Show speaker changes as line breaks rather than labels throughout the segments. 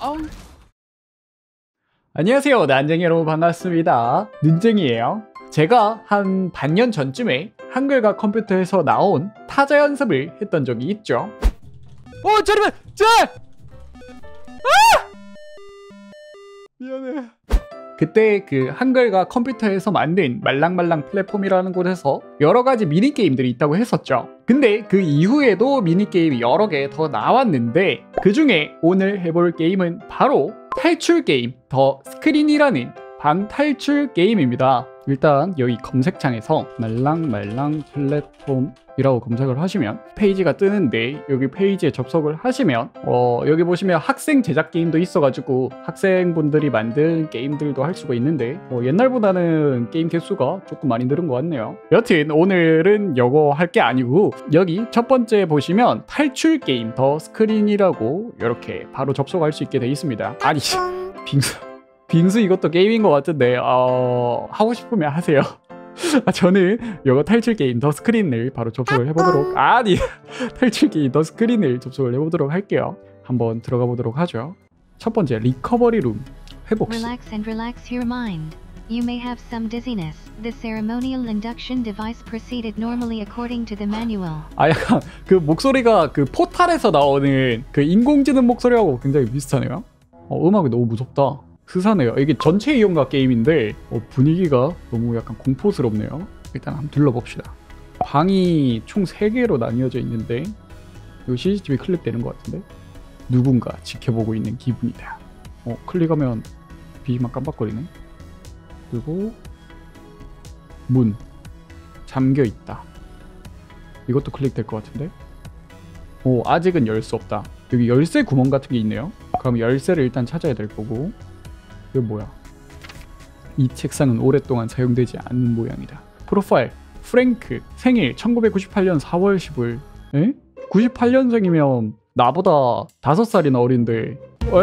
안녕하세요, 난쟁이 여러분 반갑습니다. 눈쟁이에요. 제가 한 반년 전쯤에 한글과 컴퓨터에서 나온 타자 연습을 했던 적이 있죠. 잠깐만! 미안해. 그때 그 한글과 컴퓨터에서 만든 말랑말랑 플랫폼이라는 곳에서 여러가지 미니게임들이 있다고 했었죠. 근데 그 이후에도 미니게임이 여러 개 더 나왔는데 그 중에 오늘 해볼 게임은 바로 탈출 게임 더 스크린이라는 방탈출 게임입니다. 일단 여기 검색창에서 말랑말랑 플랫폼이라고 검색을 하시면 페이지가 뜨는데, 여기 페이지에 접속을 하시면 여기 보시면 학생 제작 게임도 있어가지고 학생분들이 만든 게임들도 할 수가 있는데 옛날보다는 게임 개수가 조금 많이 늘은 것 같네요. 여튼 오늘은 이거 할 게 아니고 여기 첫 번째 보시면 탈출 게임 더 스크린이라고 이렇게 바로 접속할 수 있게 돼 있습니다. 아니 빙수 이것도 게임인 것 같은데 하고 싶으면 하세요. 저는 이거 탈출 게임 더 스크린을 바로 접속을 해보도록 탈출 게임 더 스크린을 접속을 해보도록 할게요. 한번 들어가 보도록 하죠. 첫 번째 리커버리 룸 회복실.
Relax and relax your mind. You may have some dizziness. The ceremonial induction device proceeded normally according to the manual.
약간 그 목소리가 그 포탈에서 나오는 그 인공지능 목소리하고 굉장히 비슷하네요. 음악이 너무 무섭다. 스사네요. 이게 전체 이용가 게임인데 분위기가 너무 약간 공포스럽네요. 일단 한번 둘러봅시다. 방이 총 3개로 나뉘어져 있는데 이 CCTV 클릭되는 것 같은데 누군가 지켜보고 있는 기분이다. 클릭하면 BG만 깜빡거리네. 그리고 문 잠겨있다. 이것도 클릭될 것 같은데 아직은 열 수 없다. 여기 열쇠 구멍 같은 게 있네요. 그럼 열쇠를 일단 찾아야 될 거고, 이거 뭐야? 이 책상은 오랫동안 사용되지 않는 모양이다. 프로파일 프랭크 생일 1998년 4월 10일. 에? 98년생이면 나보다 5살이나 어린데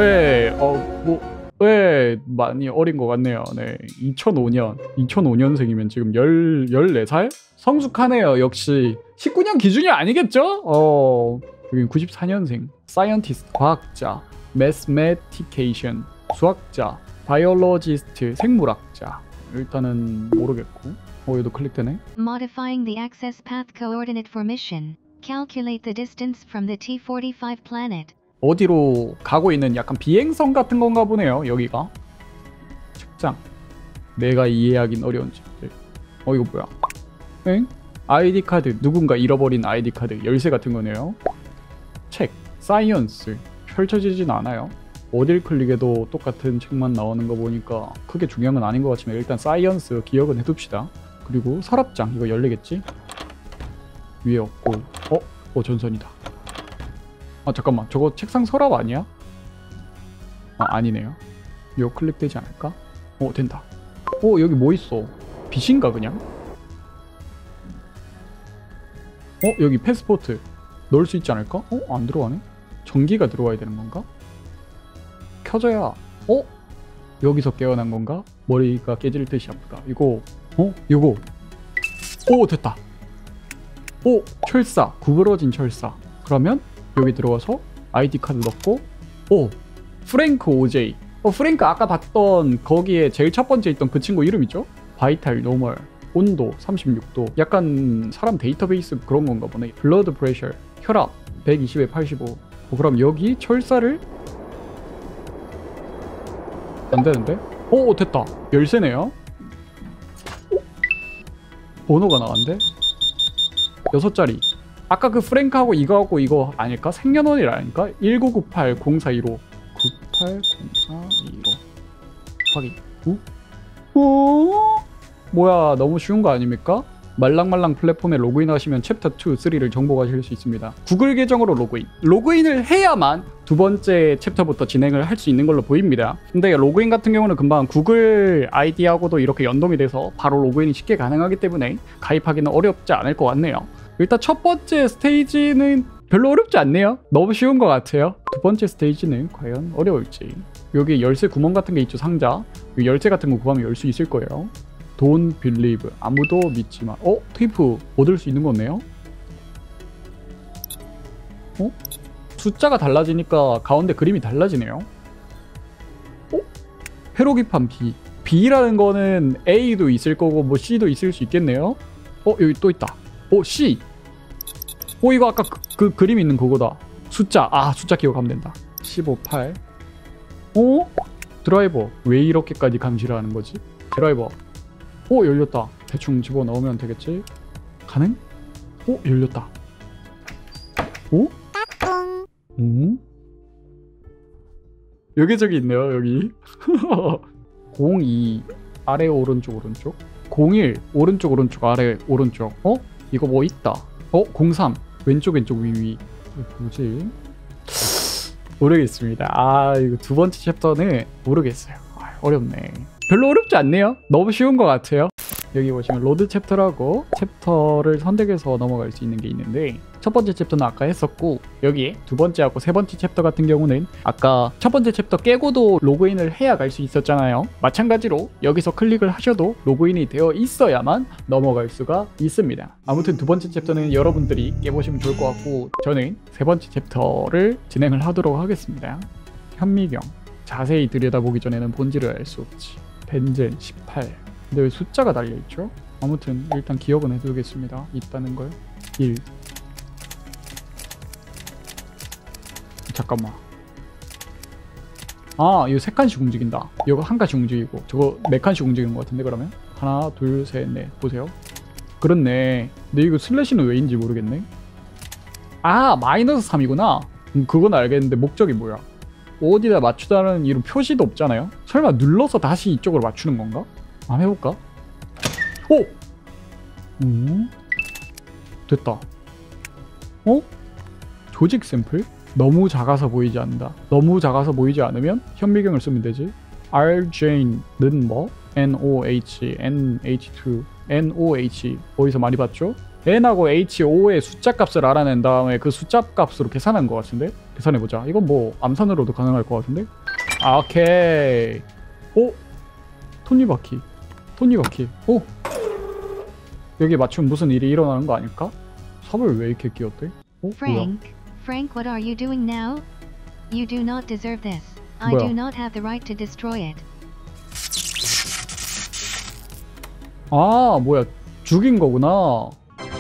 많이 어린 것 같네요. 네, 2005년생이면 지금 14살? 성숙하네요. 역시 19년 기준이 아니겠죠? 여긴 94년생 사이언티스트 과학자, 매스매티케이션 수학자, 바이올로지스트 생물학자. 일단은 모르겠고 얘도 클릭되네.
Modifying the access path coordinate for mission. Calculate the distance from the T45 planet.
어디로 가고 있는 약간 비행선 같은 건가 보네요. 여기가 책장. 내가 이해하긴 어려운 책들. 이거 뭐야? 엥? 아이디 카드. 누군가 잃어버린 아이디 카드. 열쇠 같은 거네요. 책 사이언스 펼쳐지진 않아요. 어딜 클릭해도 똑같은 책만 나오는 거 보니까 크게 중요한 건 아닌 것 같지만 일단 사이언스 기억은 해둡시다. 그리고 서랍장. 이거 열리겠지? 위에 없고 전선이다. 잠깐만, 저거 책상 서랍 아니야? 아니네요. 이거 클릭되지 않을까? 된다. 여기 뭐 있어? 빛인가 그냥? 여기 패스포트 넣을 수 있지 않을까? 안 들어가네? 전기가 들어와야 되는 건가? 켜져야 여기서 깨어난 건가? 머리가 깨질 듯이 아프다. 이거 됐다. 철사 구부러진 철사. 그러면 여기 들어가서 아이디 카드 넣고 프랭크 OJ. 프랭크 아까 봤던 거기에 제일 첫 번째 있던 그 친구 이름 있죠? 바이탈 노멀 온도 36도. 약간 사람 데이터베이스 그런 건가 보네. 블러드 프레셔 혈압 120에 85. 그럼 여기 철사를 안 되는데? 됐다. 열쇠네요. 번호가 나왔는데? 6자리. 아까 그 프랭크하고 이거하고 이거 아닐까? 생년월일아닐까? 1998-0415 98-0415 확인. 뭐야, 너무 쉬운 거 아닙니까? 말랑말랑 플랫폼에 로그인하시면 챕터 2, 3를 정복하실 수 있습니다. 구글 계정으로 로그인을 해야만 두 번째 챕터부터 진행을 할 수 있는 걸로 보입니다. 근데 로그인 같은 경우는 금방 구글 아이디하고도 이렇게 연동이 돼서 바로 로그인이 쉽게 가능하기 때문에 가입하기는 어렵지 않을 것 같네요. 일단 첫 번째 스테이지는 별로 어렵지 않네요. 너무 쉬운 것 같아요. 두 번째 스테이지는 과연 어려울지. 여기 열쇠 구멍 같은 게 있죠, 상자. 열쇠 같은 거 구하면 열 수 있을 거예요. Don't believe. 아무도 믿지 마. 테이프 얻을 수 있는 거네요? 숫자가 달라지니까 가운데 그림이 달라지네요. 회로기판 B. B라는 거는 A도 있을 거고 뭐 C도 있을 수 있겠네요. 여기 또 있다. C. 이거 아까 그 그림 있는 그거다. 숫자. 숫자 기억하면 된다. 15, 8. 드라이버. 왜 이렇게까지 감시를 하는 거지? 드라이버. 열렸다. 대충 집어넣으면 되겠지? 가능? 열렸다. 여기저기 있네요. 여기 02 아래 오른쪽 01 오른쪽 아래 오른쪽. 이거 뭐 있다. 03 왼쪽 위. 뭐지? 모르겠습니다. 이거 두 번째 챕터는 모르겠어요. 어렵네. 별로 어렵지 않네요. 너무 쉬운 것 같아요. 여기 보시면 로드 챕터라고 챕터를 선택해서 넘어갈 수 있는 게 있는데, 첫 번째 챕터는 아까 했었고, 여기에 두 번째하고 세 번째 챕터 같은 경우는 아까 첫 번째 챕터 깨고도 로그인을 해야 갈 수 있었잖아요. 마찬가지로 여기서 클릭을 하셔도 로그인이 되어 있어야만 넘어갈 수가 있습니다. 아무튼 두 번째 챕터는 여러분들이 깨보시면 좋을 것 같고, 저는 세 번째 챕터를 진행을 하도록 하겠습니다. 현미경. 자세히 들여다보기 전에는 본질을 알 수 없지. 벤젠 18. 근데 왜 숫자가 달려있죠? 아무튼 일단 기억은 해두겠습니다. 있다는 걸. 1. 잠깐만. 이거 3칸씩 움직인다. 이거 1칸씩 움직이고 저거 4칸씩 움직이는 것 같은데. 그러면 하나 둘 셋 넷 보세요. 그렇네. 근데 이거 슬래시는 왜인지 모르겠네. -3이구나. 그건 알겠는데 목적이 뭐야? 어디다 맞추다는 이런 표시도 없잖아요. 설마 눌러서 다시 이쪽으로 맞추는 건가? 한번 해볼까? 됐다. 조직 샘플? 너무 작아서 보이지 않는다. 너무 작아서 보이지 않으면 현미경을 쓰면 되지. Rjane는 뭐? NOH, NH2, NOH 어디서 많이 봤죠? N하고 H5의 숫자 값을 알아낸 다음에 그 숫자 값으로 계산한 것 같은데? 계산해보자. 이건 뭐 암산으로도 가능할 것 같은데? 오케이. 톱니바퀴. 여기 맞추면 무슨 일이 일어나는 거 아닐까? 삽을 왜 이렇게 끼웠대?
Frank, what are you doing now? You do not deserve this. I do not have the right to destroy it.
뭐야. 죽인 거구나.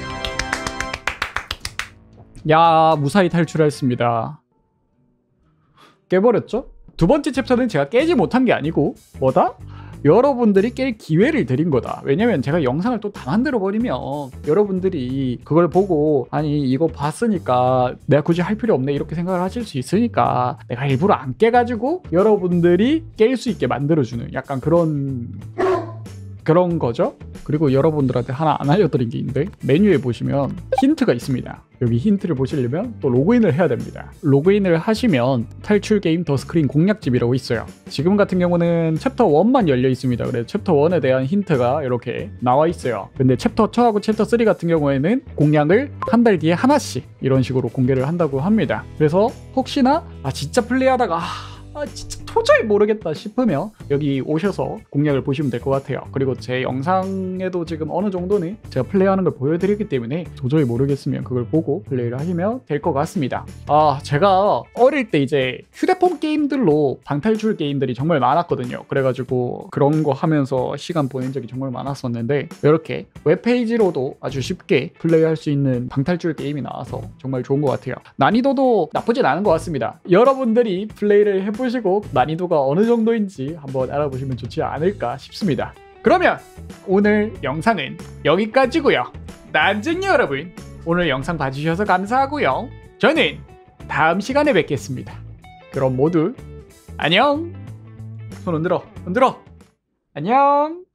야, 무사히 탈출했습니다. 깨버렸죠? 두 번째 챕터는 제가 깨지 못한 게 아니고 뭐다? 여러분들이 깰 기회를 드린 거다. 왜냐면 제가 영상을 또 다 만들어 버리면 여러분들이 그걸 보고 아니 이거 봤으니까 내가 굳이 할 필요 없네 이렇게 생각을 하실 수 있으니까 내가 일부러 안 깨가지고 여러분들이 깰 수 있게 만들어주는 약간 그런 거죠. 그리고 여러분들한테 하나 안 알려드린 게 있는데, 메뉴에 보시면 힌트가 있습니다. 여기 힌트를 보시려면 또 로그인을 해야 됩니다. 로그인을 하시면 탈출 게임 더 스크린 공략집이라고 있어요. 지금 같은 경우는 챕터 1만 열려 있습니다. 그래서 챕터 1에 대한 힌트가 이렇게 나와 있어요. 근데 챕터 2하고 챕터 3 같은 경우에는 공략을 한 달 뒤에 하나씩 이런 식으로 공개를 한다고 합니다. 그래서 혹시나 진짜 플레이하다가 진짜 도저히 모르겠다 싶으면 여기 오셔서 공략을 보시면 될 것 같아요. 그리고 제 영상에도 지금 어느 정도는 제가 플레이하는 걸 보여드리기 때문에 도저히 모르겠으면 그걸 보고 플레이를 하시면 될 것 같습니다. 제가 어릴 때 이제 휴대폰 게임들로 방탈출 게임들이 정말 많았거든요. 그래가지고 그런 거 하면서 시간 보낸 적이 정말 많았었는데, 이렇게 웹페이지로도 아주 쉽게 플레이할 수 있는 방탈출 게임이 나와서 정말 좋은 것 같아요. 난이도도 나쁘진 않은 것 같습니다. 여러분들이 플레이를 해보시고 난이도가 어느 정도인지 한번 알아보시면 좋지 않을까 싶습니다. 그러면 오늘 영상은 여기까지고요. 난쟁이 여러분, 오늘 영상 봐주셔서 감사하고요. 저는 다음 시간에 뵙겠습니다. 그럼 모두 안녕. 손 흔들어. 안녕.